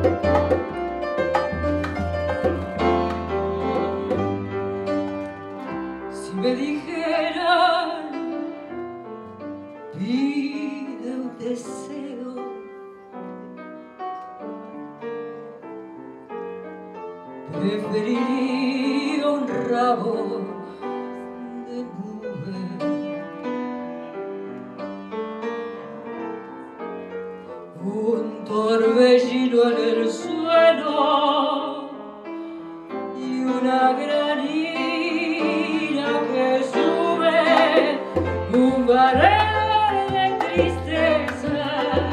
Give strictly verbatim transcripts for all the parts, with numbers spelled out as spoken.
Preferiría un rabo de nube, un torbellino en el suelo y una granina que sube, un barril de tristeza,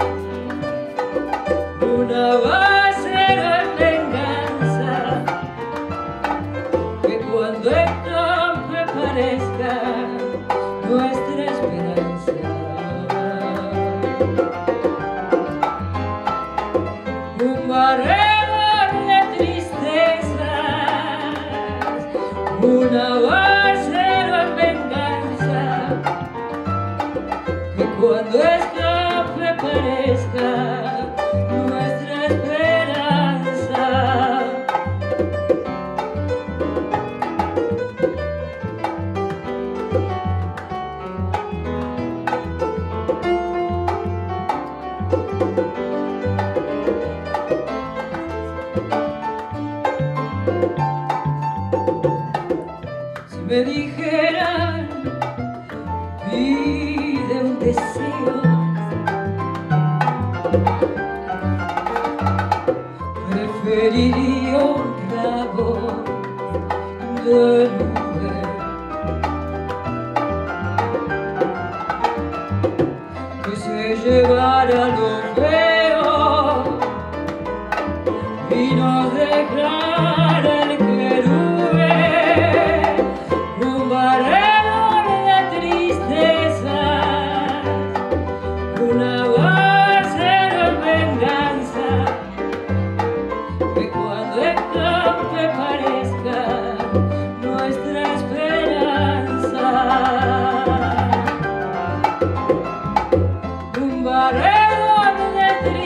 una base de venganza, que cuando estampe parezca nuestra esperanza. Un barril de tristezas, una base de venganza, que cuando estampe parezca nuestra esperanza. Si me dijeran, pide un deseo, preferiría un rabo de nube, que se llevara lo feo y nos dejara el querube, un barrero de tristezas, una base de venganza, que cuando estampe parezca nuestra esperanza. Un barrero de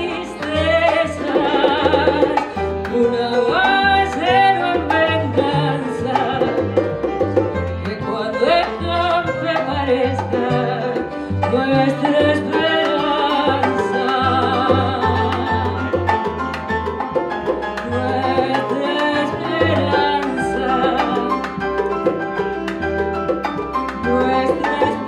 tristezas, una base de venganza, que cuando estampe parezca nuestra esperanza. Nuestra esperanza, nuestra esperanza.